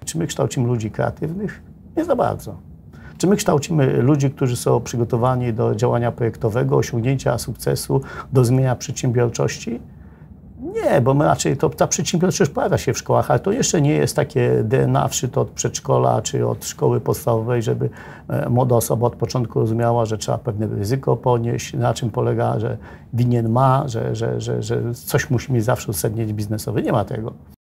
Czy my kształcimy ludzi kreatywnych? Nie za bardzo. Czy my kształcimy ludzi, którzy są przygotowani do działania projektowego, osiągnięcia sukcesu, do zmienia przedsiębiorczości? Nie, bo my raczej ta przedsiębiorczość pojawia się w szkołach, ale to jeszcze nie jest takie DNA wszyte od przedszkola czy od szkoły podstawowej, żeby młoda osoba od początku rozumiała, że trzeba pewne ryzyko ponieść, na czym polega, że winien ma, że coś musi mieć zawsze uzasadnienie biznesowe. Nie ma tego.